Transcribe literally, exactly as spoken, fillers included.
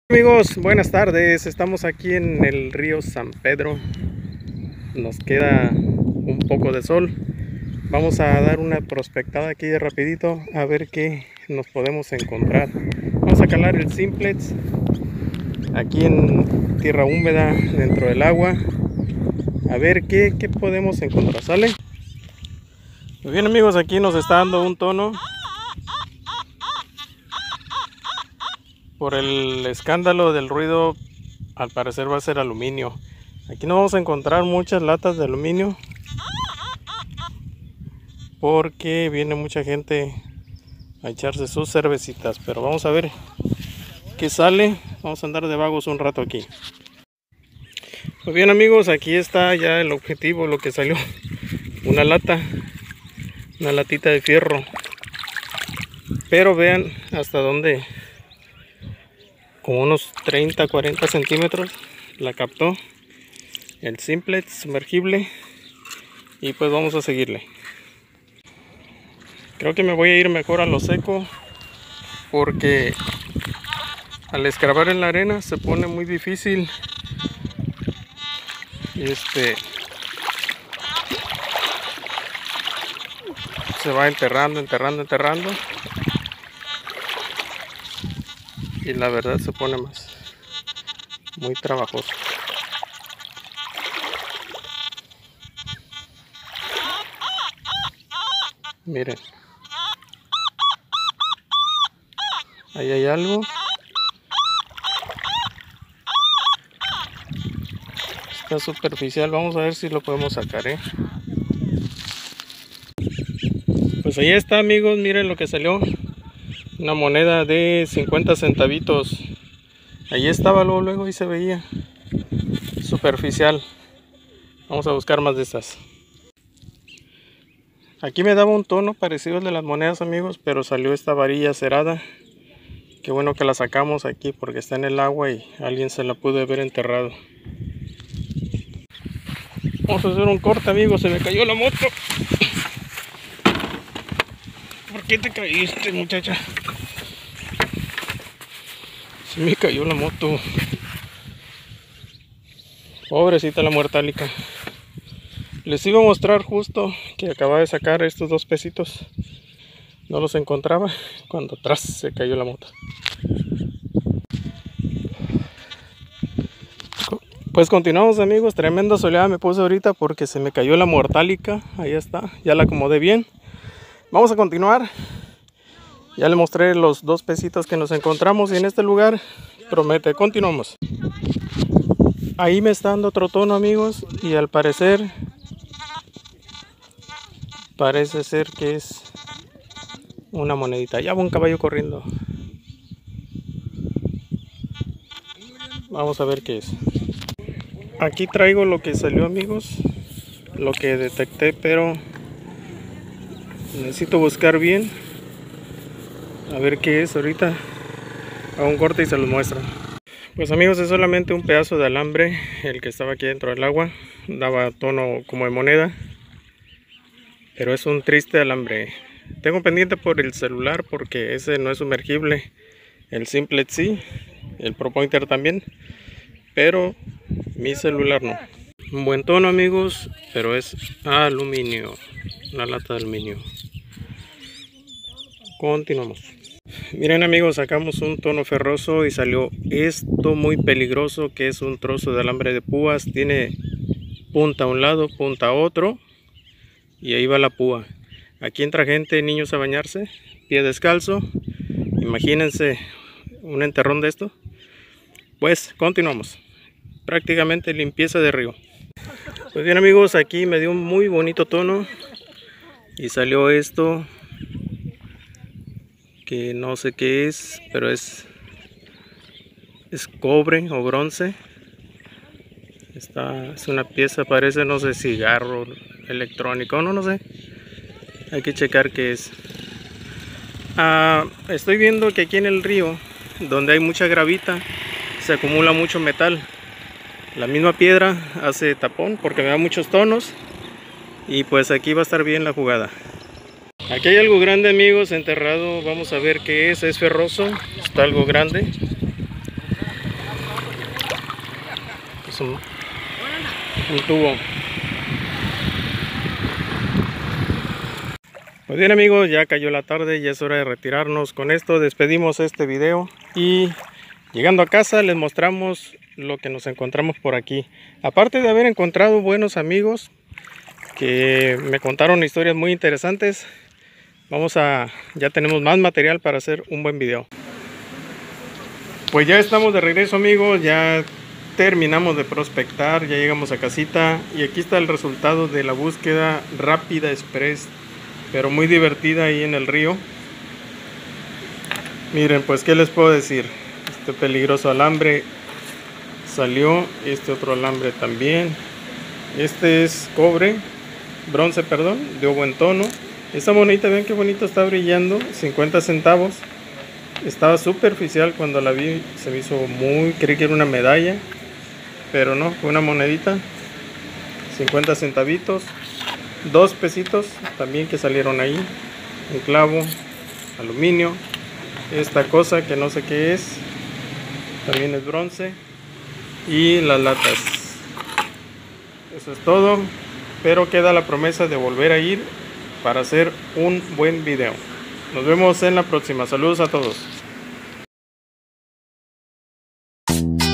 Amigos, buenas tardes. Estamos aquí en el río San Pedro. Nos queda un poco de sol. Vamos a dar una prospectada aquí de rapidito a ver qué nos podemos encontrar. Vamos a calar el simplex aquí en tierra húmeda dentro del agua, a ver qué, qué podemos encontrar. ¿Sale? Muy bien, amigos, aquí nos está dando un tono. Por el escándalo del ruido, al parecer va a ser aluminio. Aquí no vamos a encontrar muchas latas de aluminio porque viene mucha gente a echarse sus cervecitas. Pero vamos a ver qué sale. Vamos a andar de vagos un rato aquí. Pues bien, amigos, aquí está ya el objetivo, lo que salió. Una lata, una latita de fierro. Pero vean hasta dónde, como unos treinta cuarenta centímetros la captó el simplex sumergible. Y pues vamos a seguirle. Creo que me voy a ir mejor a lo seco, porque al escarbar en la arena se pone muy difícil. Este se va enterrando, enterrando, enterrando. Y la verdad se pone más muy trabajoso. Miren, ahí hay algo. Está superficial, vamos a ver si lo podemos sacar, ¿eh? Pues ahí está, amigos, miren lo que salió. Una moneda de cincuenta centavitos. Ahí estaba, luego, luego ahí se veía. Superficial. Vamos a buscar más de estas. Aquí me daba un tono parecido al de las monedas, amigos, pero salió esta varilla cerada. Qué bueno que la sacamos aquí porque está en el agua y alguien se la pudo haber enterrado. Vamos a hacer un corte, amigos. Se me cayó la moto. ¿Por qué te caíste, muchacha? Se me cayó la moto. Pobrecita la muertálica. Les iba a mostrar justo que acababa de sacar estos dos pesitos. No los encontraba cuando atrás se cayó la moto. Pues continuamos, amigos. Tremenda soleada me puse ahorita porque se me cayó la muertálica. Ahí está, ya la acomodé bien. Vamos a continuar. Ya le mostré los dos pesitos que nos encontramos y en este lugar promete. Continuamos. Ahí me está dando otro tono, amigos, y al parecer parece ser que es una monedita. Ya va un caballo corriendo. Vamos a ver qué es. Aquí traigo lo que salió, amigos, lo que detecté, pero necesito buscar bien a ver qué es. Ahorita hago un corte y se los muestro. Pues, amigos, es solamente un pedazo de alambre el que estaba aquí dentro del agua. Daba tono como de moneda, pero es un triste alambre. Tengo pendiente por el celular porque ese no es sumergible. El simplex sí, el Pro Pointer también, pero mi celular no. Un buen tono, amigos, pero es aluminio, una lata de aluminio. Continuamos. Miren, amigos, sacamos un tono ferroso y salió esto muy peligroso, que es un trozo de alambre de púas. Tiene punta a un lado, punta a otro, y ahí va la púa. Aquí entra gente, niños a bañarse, pie descalzo. Imagínense un enterrón de esto. Pues continuamos. Prácticamente limpieza de río. Pues bien, amigos, aquí me dio un muy bonito tono y salió esto, que no sé qué es, pero es es cobre o bronce. Esta es una pieza, parece, no sé, cigarro electrónico, no, no sé. Hay que checar qué es. Ah, estoy viendo que aquí en el río, donde hay mucha gravita, se acumula mucho metal. La misma piedra hace tapón porque me da muchos tonos. Y pues aquí va a estar bien la jugada. Aquí hay algo grande, amigos, enterrado. Vamos a ver qué es. Es ferroso. Está algo grande. es un, un tubo. Pues bien amigos, ya cayó la tarde, ya es hora de retirarnos. Con esto despedimos este video y llegando a casa les mostramos lo que nos encontramos por aquí. Aparte de haber encontrado buenos amigos que me contaron historias muy interesantes, vamos a, ya tenemos más material para hacer un buen video. Pues ya estamos de regreso amigos, ya terminamos de prospectar, ya llegamos a casita y aquí está el resultado de la búsqueda rápida express, pero muy divertida ahí en el río. Miren, pues qué les puedo decir, este peligroso alambre salió, este otro alambre también, este es cobre, bronce perdón, de buen tono. Esta monedita, ven qué bonito está brillando, cincuenta centavos. Estaba superficial cuando la vi, se me hizo muy, creí que era una medalla, pero no, fue una monedita, cincuenta centavitos, dos pesitos también que salieron ahí, un clavo, aluminio, esta cosa que no sé qué es, también es bronce, y las latas. Eso es todo, pero queda la promesa de volver a ir para hacer un buen video. Nos vemos en la próxima. Saludos a todos.